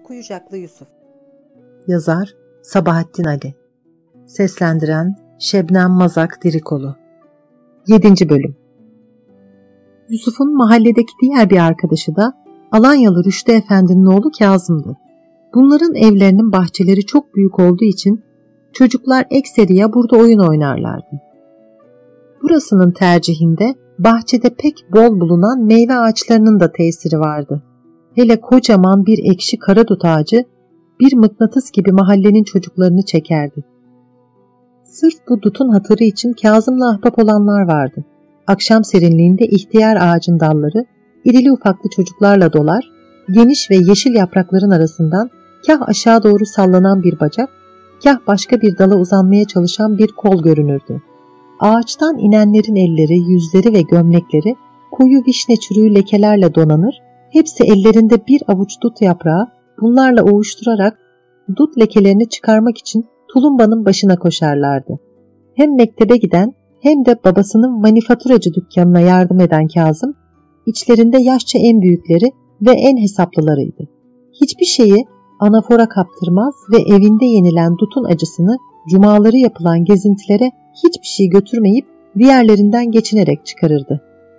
Kuyucaklı Yusuf. Yazar Sabahattin Ali. Seslendiren Şebnem Mazak Dirikolu. 7. Bölüm. Yusuf'un mahalledeki diğer bir arkadaşı da Alanyalı Rüştü Efendi'nin oğlu Kazım'dı. Bunların evlerinin bahçeleri çok büyük olduğu için çocuklar ekseriya burada oyun oynarlardı. Burasının tercihinde bahçede pek bol bulunan meyve ağaçlarının da tesiri vardı. Hele kocaman bir ekşi karadut ağacı bir mıknatıs gibi mahallenin çocuklarını çekerdi. Sırf bu dutun hatırı için Kazım'la ahbap olanlar vardı. Akşam serinliğinde ihtiyar ağacın dalları irili ufaklı çocuklarla dolar, geniş ve yeşil yaprakların arasından kah aşağı doğru sallanan bir bacak, kah başka bir dala uzanmaya çalışan bir kol görünürdü. Ağaçtan inenlerin elleri, yüzleri ve gömlekleri koyu vişne çürüğü lekelerle donanır, hepsi ellerinde bir avuç dut yaprağı, bunlarla ovuşturarak dut lekelerini çıkarmak için tulumbanın başına koşarlardı. Hem mektebe giden hem de babasının manifaturacı dükkanına yardım eden Kazım, içlerinde yaşça en büyükleri ve en hesaplılarıydı. Hiçbir şeyi anafora kaptırmaz ve evinde yenilen dutun acısını cumaları yapılan gezintilere hiçbir şey götürmeyip diğerlerinden geçinerek çıkarırdı.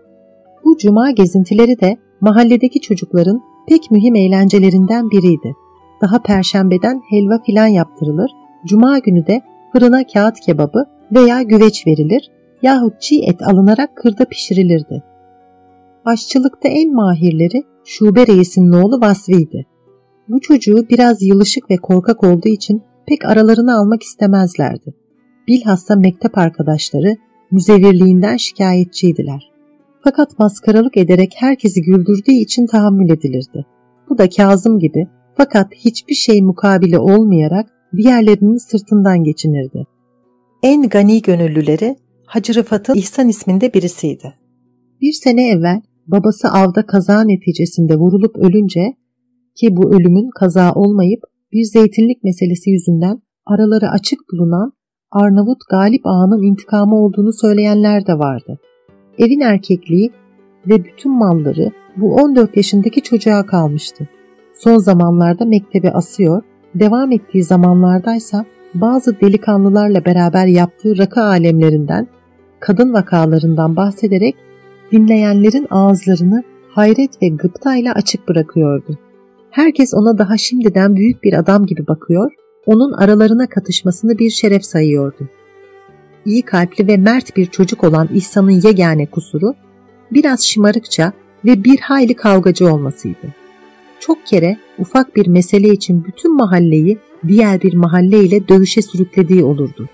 Bu cuma gezintileri de mahalledeki çocukların pek mühim eğlencelerinden biriydi. Daha perşembeden helva filan yaptırılır, cuma günü de fırına kağıt kebabı veya güveç verilir yahut çiğ et alınarak kırda pişirilirdi. Aşçılıkta en mahirleri şube reisinin oğlu Vasfi'ydi. Bu çocuğu biraz yılışık ve korkak olduğu için pek aralarını almak istemezlerdi. Bilhassa mektep arkadaşları müzevirliğinden şikayetçiydiler. Fakat maskaralık ederek herkesi güldürdüğü için tahammül edilirdi. Bu da Kazım gibi, fakat hiçbir şey mukabili olmayarak diğerlerinin sırtından geçinirdi. En gani gönüllüleri Hacı Rıfat'ın İhsan isminde birisiydi. Bir sene evvel babası avda kaza neticesinde vurulup ölünce, ki bu ölümün kaza olmayıp bir zeytinlik meselesi yüzünden araları açık bulunan Arnavut Galip Ağa'nın intikamı olduğunu söyleyenler de vardı. Evin erkekliği ve bütün malları bu 14 yaşındaki çocuğa kalmıştı. Son zamanlarda mektebi asıyor, devam ettiği zamanlardaysa bazı delikanlılarla beraber yaptığı rakı alemlerinden, kadın vakalarından bahsederek dinleyenlerin ağızlarını hayret ve gıptayla açık bırakıyordu. Herkes ona daha şimdiden büyük bir adam gibi bakıyor, onun aralarına katışmasını bir şeref sayıyordu. İyi kalpli ve mert bir çocuk olan İhsan'ın yegane kusuru, biraz şımarıkça ve bir hayli kavgacı olmasıydı. Çok kere ufak bir mesele için bütün mahalleyi diğer bir mahalle ile dövüşe sürüklediği olurdu.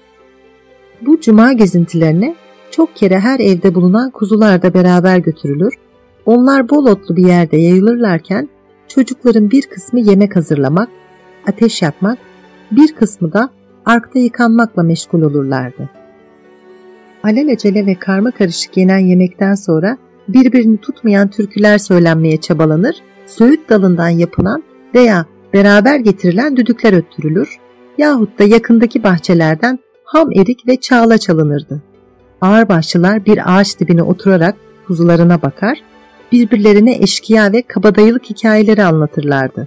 Bu cuma gezintilerine çok kere her evde bulunan kuzular da beraber götürülür, onlar bol otlu bir yerde yayılırlarken çocukların bir kısmı yemek hazırlamak, ateş yakmak, bir kısmı da arkta yıkanmakla meşgul olurlardı. Alelacele ve karma karışık yenen yemekten sonra birbirini tutmayan türküler söylenmeye çabalanır, söğüt dalından yapılan veya beraber getirilen düdükler öttürülür yahut da yakındaki bahçelerden ham erik ve çağla çalınırdı. Ağırbaşlılar bir ağaç dibine oturarak kuzularına bakar, birbirlerine eşkıya ve kabadayılık hikayeleri anlatırlardı.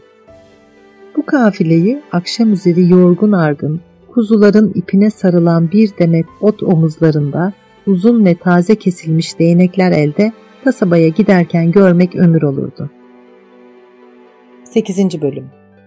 Bu kafileyi akşam üzeri yorgun argın, kuzuların ipine sarılan bir demet ot omuzlarında, uzun ve taze kesilmiş değnekler elde kasabaya giderken görmek ömür olurdu. 8. Bölüm.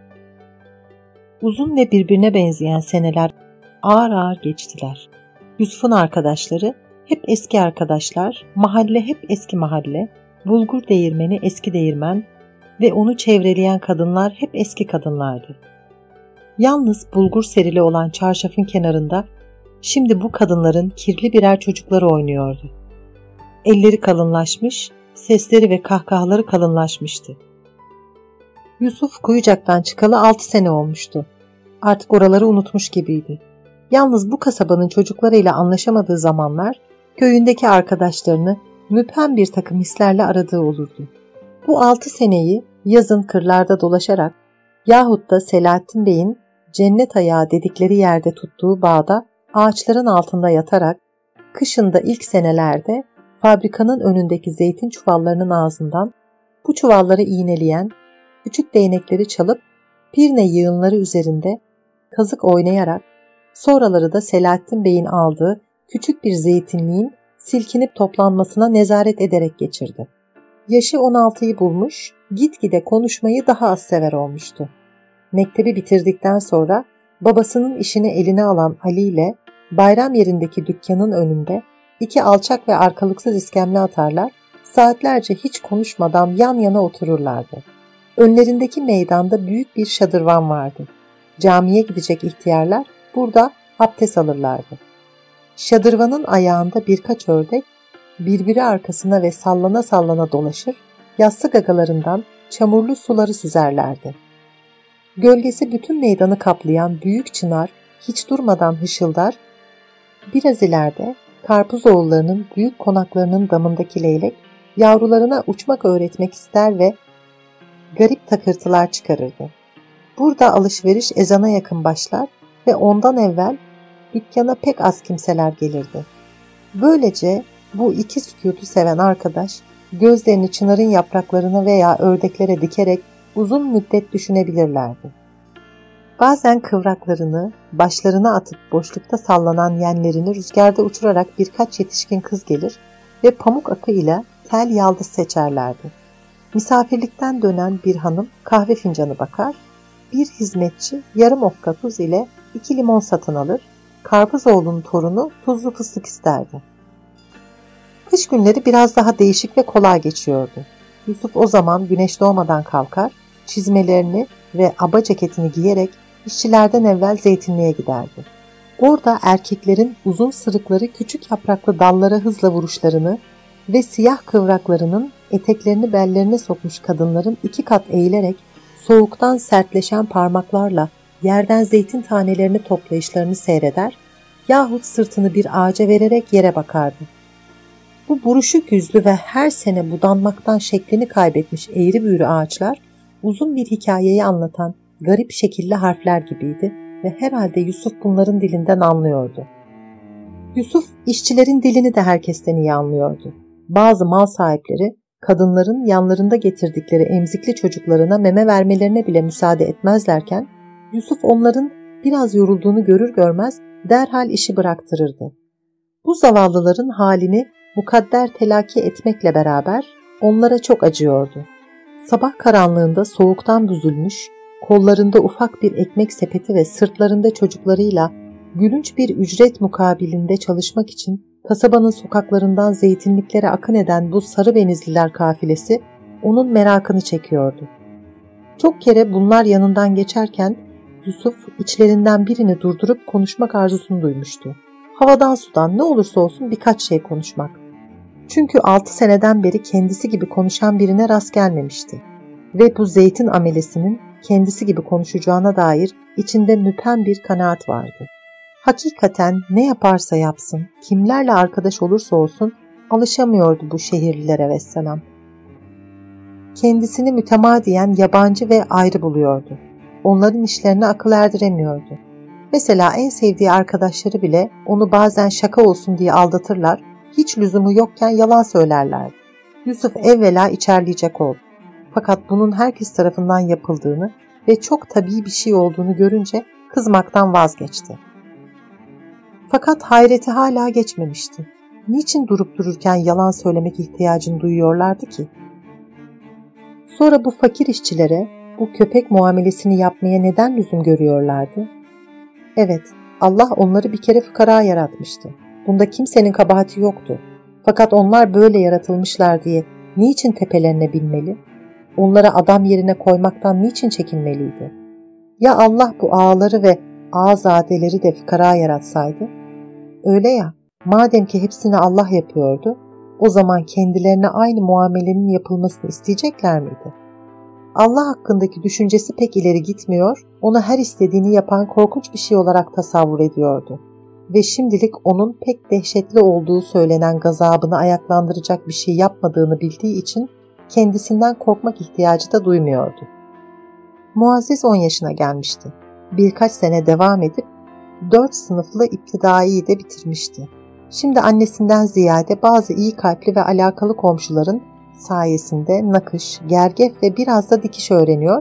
Uzun ve birbirine benzeyen seneler ağır ağır geçtiler. Yusuf'un arkadaşları hep eski arkadaşlar, mahalle hep eski mahalle, bulgur değirmeni eski değirmen ve onu çevreleyen kadınlar hep eski kadınlardı. Yalnız bulgur serili olan çarşafın kenarında şimdi bu kadınların kirli birer çocukları oynuyordu. Elleri kalınlaşmış, sesleri ve kahkahaları kalınlaşmıştı. Yusuf Kuyucak'tan çıkalı 6 sene olmuştu. Artık oraları unutmuş gibiydi. Yalnız bu kasabanın çocuklarıyla anlaşamadığı zamanlar köyündeki arkadaşlarını müphem bir takım hislerle aradığı olurdu. Bu 6 seneyi yazın kırlarda dolaşarak yahut da Selahattin Bey'in cennet ayağı dedikleri yerde tuttuğu bağda ağaçların altında yatarak, kışında ilk senelerde fabrikanın önündeki zeytin çuvallarının ağzından bu çuvalları iğneleyen, küçük değnekleri çalıp Pirne yığınları üzerinde kazık oynayarak, sonraları da Selahattin Bey'in aldığı küçük bir zeytinliğin silkinip toplanmasına nezaret ederek geçirdi. Yaşı 16'yı bulmuş, gitgide konuşmayı daha az sever olmuştu. Mektebi bitirdikten sonra babasının işini eline alan Ali ile bayram yerindeki dükkanın önünde 2 alçak ve arkalıksız iskemle atarlar, saatlerce hiç konuşmadan yan yana otururlardı. Önlerindeki meydanda büyük bir şadırvan vardı. Camiye gidecek ihtiyarlar burada abdest alırlardı. Şadırvanın ayağında birkaç ördek birbiri arkasına ve sallana sallana dolaşır, yassı gagalarından çamurlu suları süzerlerdi. Gölgesi bütün meydanı kaplayan büyük çınar hiç durmadan hışıldar, biraz ileride Karpuzoğulları'nın büyük konaklarının damındaki leylek yavrularına uçmak öğretmek ister ve garip takırtılar çıkarırdı. Burada alışveriş ezana yakın başlar ve ondan evvel dükkana pek az kimseler gelirdi. Böylece bu iki sükutu seven arkadaş gözlerini çınarın yapraklarına veya ördeklere dikerek uzun müddet düşünebilirlerdi. Bazen kıvraklarını başlarına atıp boşlukta sallanan yenlerini rüzgarda uçurarak birkaç yetişkin kız gelir ve pamuk akı ile tel yaldız seçerlerdi. Misafirlikten dönen bir hanım kahve fincanı bakar, bir hizmetçi yarım okka tuz ile 2 limon satın alır, Karpuzoğlu'nun torunu tuzlu fıstık isterdi. Kış günleri biraz daha değişik ve kolay geçiyordu. Yusuf o zaman güneş doğmadan kalkar, çizmelerini ve aba ceketini giyerek işçilerden evvel zeytinliğe giderdi. Orada erkeklerin uzun sırıkları küçük yapraklı dallara hızla vuruşlarını ve siyah kıvraklarının eteklerini bellerine sokmuş kadınların 2 kat eğilerek soğuktan sertleşen parmaklarla yerden zeytin tanelerini toplayışlarını seyreder yahut sırtını bir ağaca vererek yere bakardı. Bu buruşuk yüzlü ve her sene budanmaktan şeklini kaybetmiş eğri büğrü ağaçlar uzun bir hikayeyi anlatan garip şekilli harfler gibiydi ve herhalde Yusuf bunların dilinden anlıyordu. Yusuf işçilerin dilini de herkesten iyi anlıyordu. Bazı mal sahipleri kadınların yanlarında getirdikleri emzikli çocuklarına meme vermelerine bile müsaade etmezlerken Yusuf onların biraz yorulduğunu görür görmez derhal işi bıraktırırdı. Bu zavallıların halini mukadder telakki etmekle beraber onlara çok acıyordu. Sabah karanlığında soğuktan büzülmüş, kollarında ufak bir ekmek sepeti ve sırtlarında çocuklarıyla gülünç bir ücret mukabilinde çalışmak için kasabanın sokaklarından zeytinliklere akın eden bu sarı benizliler kafilesi onun merakını çekiyordu. Çok kere bunlar yanından geçerken Yusuf içlerinden birini durdurup konuşmak arzusunu duymuştu. Havadan sudan ne olursa olsun birkaç şey konuşmak. Çünkü 6 seneden beri kendisi gibi konuşan birine rast gelmemişti. Ve bu zeytin amelesinin kendisi gibi konuşacağına dair içinde müphem bir kanaat vardı. Hakikaten ne yaparsa yapsın, kimlerle arkadaş olursa olsun alışamıyordu bu şehirlilere vesselam. Kendisini mütemadiyen yabancı ve ayrı buluyordu. Onların işlerine akıl erdiremiyordu. Mesela en sevdiği arkadaşları bile onu bazen şaka olsun diye aldatırlar, hiç lüzumu yokken yalan söylerlerdi. Yusuf evvela içerleyecek oldu. Fakat bunun herkes tarafından yapıldığını ve çok tabii bir şey olduğunu görünce kızmaktan vazgeçti. Fakat hayreti hala geçmemişti. Niçin durup dururken yalan söylemek ihtiyacını duyuyorlardı ki? Sonra bu fakir işçilere bu köpek muamelesini yapmaya neden lüzum görüyorlardı? Evet, Allah onları bir kere fıkara yaratmıştı. Bunda kimsenin kabahati yoktu. Fakat onlar böyle yaratılmışlar diye niçin tepelerine binmeli? Onlara adam yerine koymaktan niçin çekinmeliydi? Ya Allah bu ağaları ve ağazadeleri de fıkara yaratsaydı? Öyle ya, madem ki hepsini Allah yapıyordu, o zaman kendilerine aynı muamelenin yapılmasını isteyecekler miydi? Allah hakkındaki düşüncesi pek ileri gitmiyor, onu her istediğini yapan korkunç bir şey olarak tasavvur ediyordu. Ve şimdilik onun pek dehşetli olduğu söylenen gazabını ayaklandıracak bir şey yapmadığını bildiği için kendisinden korkmak ihtiyacı da duymuyordu. Muazzez 10 yaşına gelmişti. Birkaç sene devam edip 4 sınıflı iptidaiyi de bitirmişti. Şimdi annesinden ziyade bazı iyi kalpli ve alakalı komşuların sayesinde nakış, gergef ve biraz da dikiş öğreniyor,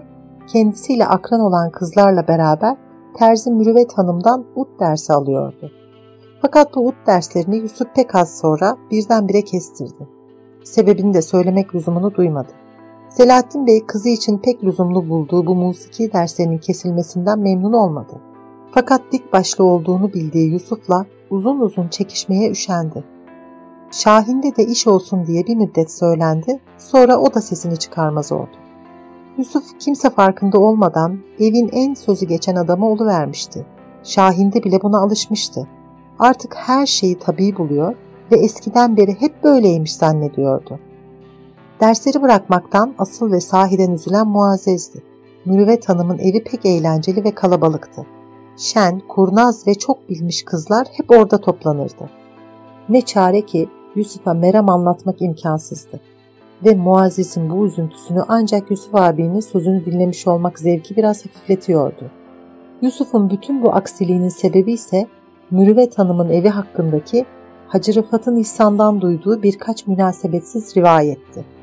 kendisiyle akran olan kızlarla beraber Terzi Mürüvvet Hanım'dan ud dersi alıyordu. Fakat bu ud derslerini Yusuf pek az sonra birdenbire kestirdi. Sebebini de söylemek lüzumunu duymadı. Selahattin Bey kızı için pek lüzumlu bulduğu bu musiki derslerinin kesilmesinden memnun olmadı. Fakat dik başlı olduğunu bildiği Yusuf'la uzun uzun çekişmeye üşendi. Şahin'de de iş olsun diye bir müddet söylendi, sonra o da sesini çıkarmaz oldu. Yusuf kimse farkında olmadan evin en sözü geçen adamı oluvermişti. Şahin'de bile buna alışmıştı. Artık her şeyi tabii buluyor ve eskiden beri hep böyleymiş zannediyordu. Dersleri bırakmaktan asıl ve sahiden üzülen Muazzez'di. Mürüvvet Hanım'ın evi pek eğlenceli ve kalabalıktı. Şen, kurnaz ve çok bilmiş kızlar hep orada toplanırdı. Ne çare ki Yusuf'a meram anlatmak imkansızdı. Ve Muazzez'in bu üzüntüsünü ancak Yusuf abinin sözünü dinlemiş olmak zevki biraz hafifletiyordu. Yusuf'un bütün bu aksiliğinin sebebi ise Mürüvvet Hanım'ın evi hakkındaki Hacı Rıfat'ın İhsan'dan duyduğu birkaç münasebetsiz rivayetti.